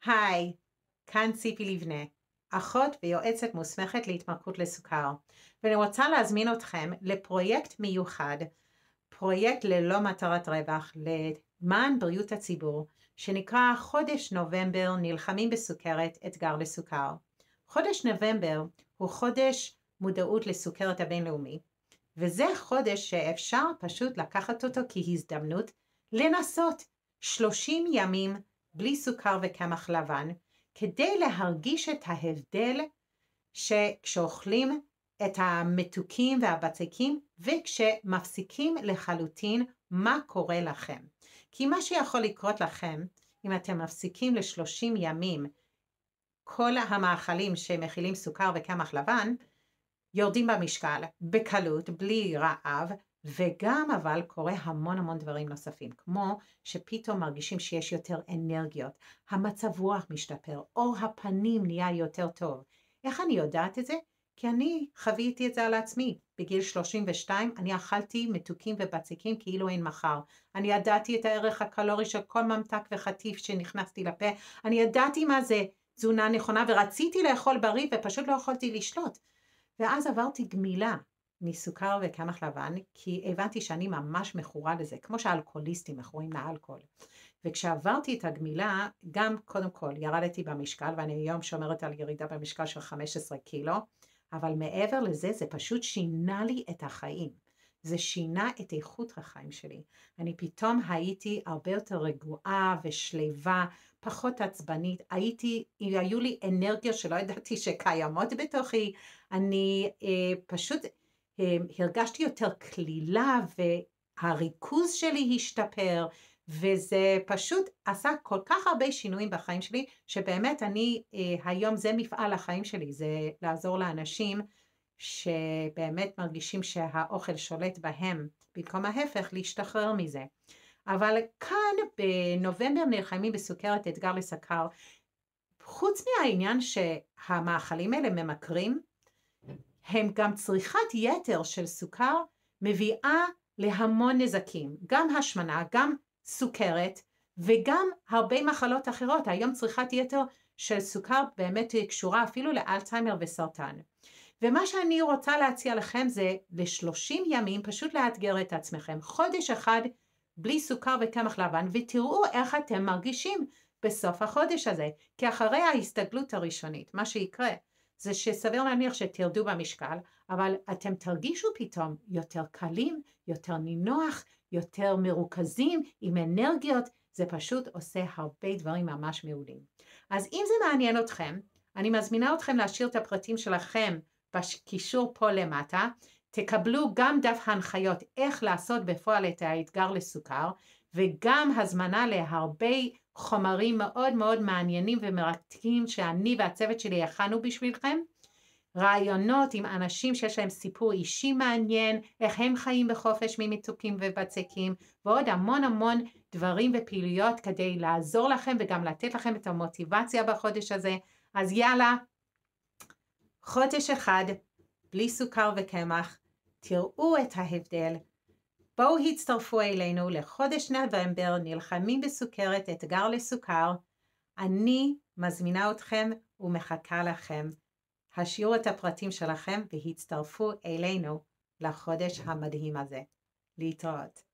היי, כאן ציפי לבנה, אחות ויועצת מוסמכת להתמכרות לסוכר, ואני רוצה להזמין אתכם לפרויקט מיוחד, פרויקט ללא מטרת רווח למען בריאות הציבור, שנקרא חודש נובמבר נלחמים בסוכרת, אתגר לסוכר. חודש נובמבר הוא חודש מודעות לסוכרת הבינלאומי, וזה חודש שאפשר פשוט לקחת אותו כהזדמנות לנסות 30 ימים בלי סוכר וקמח לבן, כדי להרגיש את ההבדל כשאוכלים את המתוקים והבצקים וכשמפסיקים לחלוטין מה קורה לכם. כי מה שיכול לקרות לכם אם אתם מפסיקים ל30 ימים כל המאכלים שמכילים סוכר וקמח לבן, יורדים במשקל בקלות, בלי רעב, וגם אבל קורה המון דברים נוספים, כמו שפתאום מרגישים שיש יותר אנרגיות, המצב רוח משתפר, אור הפנים נהיה יותר טוב. איך אני יודעת את זה? כי אני חוויתי את זה על עצמי. בגיל 32 אני אכלתי מתוקים ובצקים כאילו אין מחר. אני ידעתי את הערך הקלורי של כל ממתק וחטיף שנכנסתי לפה. אני ידעתי מה זה תזונה נכונה ורציתי לאכול בריא ופשוט לא יכולתי לשלוט. ואז עברתי גמילה מסוכר וקמח לבן, כי הבנתי שאני ממש מכורה לזה, כמו שהאלכוהוליסטים מכורים לאלכוהול. וכשעברתי את הגמילה, גם קודם כל ירדתי במשקל, ואני היום שומרת על ירידה במשקל של 15 קילו, אבל מעבר לזה, זה פשוט שינה לי את החיים. זה שינה את איכות החיים שלי. אני פתאום הייתי הרבה יותר רגועה ושלווה, פחות עצבנית, היו לי אנרגיות שלא ידעתי שקיימות בתוכי, אני פשוט הרגשתי יותר כלילה והריכוז שלי השתפר, וזה פשוט עשה כל כך הרבה שינויים בחיים שלי, שבאמת אני היום זה מפעל החיים שלי, זה לעזור לאנשים שבאמת מרגישים שהאוכל שולט בהם, במקום ההפך להשתחרר מזה. אבל כאן בנובמבר נלחמים בסוכרת, אתגר לסוכר, חוץ מהעניין שהמאכלים האלה ממכרים, הם גם צריכת יתר של סוכר מביאה להמון נזקים, גם השמנה, גם סוכרת וגם הרבה מחלות אחרות. היום צריכת יתר של סוכר באמת קשורה אפילו לאלצהיימר וסרטן. ומה שאני רוצה להציע לכם זה ל30 ימים פשוט לאתגר את עצמכם, חודש אחד בלי סוכר וקמח לבן, ותראו איך אתם מרגישים בסוף החודש הזה. כי אחרי ההסתגלות הראשונית, מה שיקרה זה שסביר להניח שתרדו במשקל, אבל אתם תרגישו פתאום יותר קלים, יותר נינוח, יותר מרוכזים, עם אנרגיות. זה פשוט עושה הרבה דברים ממש מעולים. אז אם זה מעניין אתכם, אני מזמינה אתכם להשאיר את הפרטים שלכם בקישור פה למטה, תקבלו גם דף הנחיות איך לעשות בפועל את האתגר לסוכר, וגם הזמנה להרבה חומרים מאוד מעניינים ומרתקים שאני והצוות שלי הכנו בשבילכם, רעיונות עם אנשים שיש להם סיפור אישי מעניין, איך הם חיים בחופש ממתוקים ובצקים, ועוד המון דברים ופעילויות כדי לעזור לכם וגם לתת לכם את המוטיבציה בחודש הזה. אז יאללה, חודש אחד בלי סוכר וקמח, תראו את ההבדל. בואו הצטרפו אלינו לחודש נובמבר נלחמים בסוכרת, אתגר לסוכר. אני מזמינה אתכם ומחכה לכם. השאירו את הפרטים שלכם והצטרפו אלינו לחודש המדהים הזה. להתראות.